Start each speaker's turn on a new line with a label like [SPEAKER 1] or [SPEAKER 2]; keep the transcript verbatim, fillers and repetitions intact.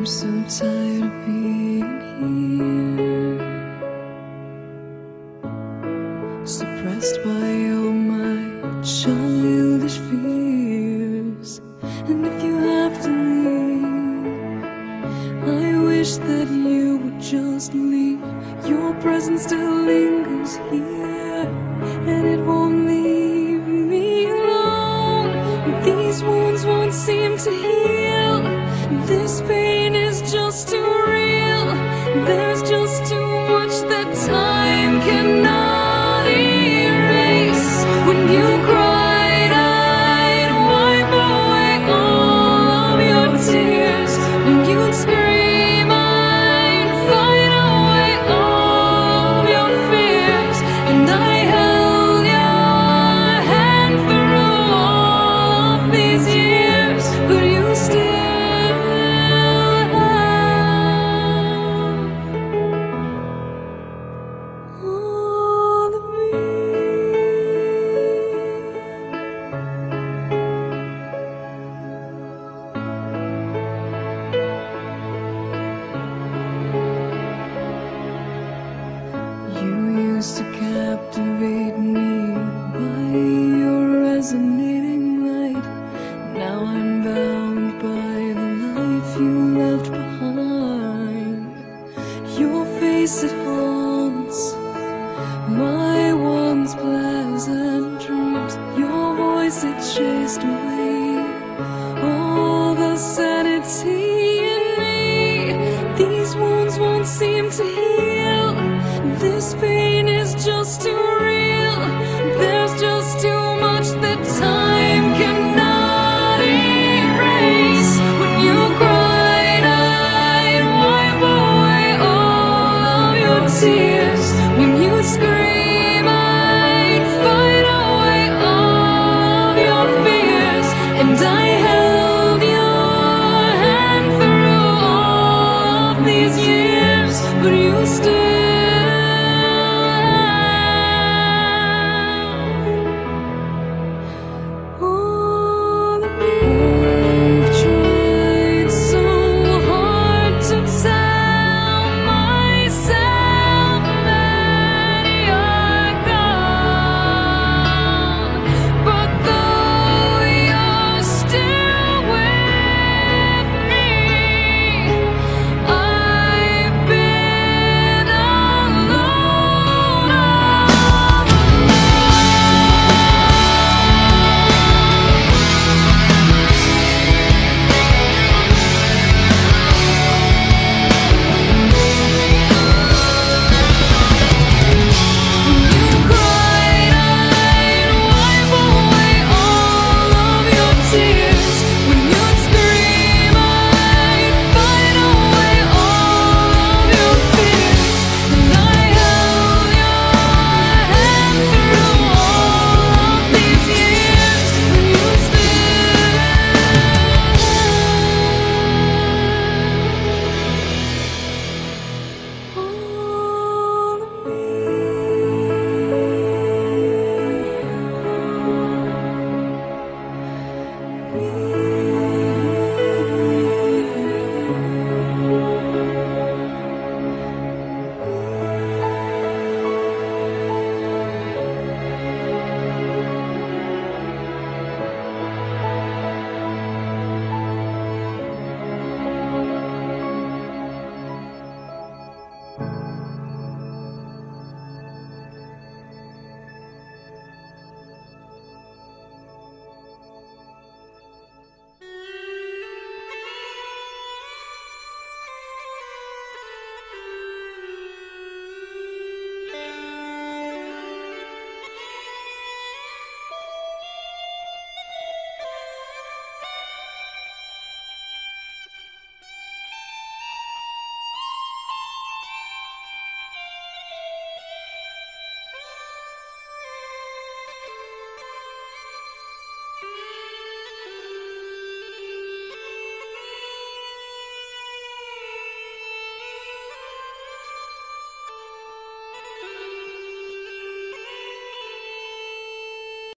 [SPEAKER 1] so tired of being here, suppressed by all my childish fears. And if you have to leave, I wish that you would just leave. Your presence still lingers here, and it won't leave me alone. These wounds won't seem to heal. This pain is just too real. There's just too much that time cannot erase. When you cried, I'd wipe away all of your tears. When you'd scream, I'd fight away all of your fears. And I held your hand through all of these years, but you still used to captivate me by your resonating light. Now I'm bound by the life you left behind. Your face, it haunts my once pleasant dreams. Your voice, it chased away all the sanity in me. These wounds won't seem to heal. This pain is just too real. There's just too much that time cannot erase. When you cried, I'd wipe away all of your tears. When you scream, I'd fight away all of your fears. And I held your hand through all of these years, but you still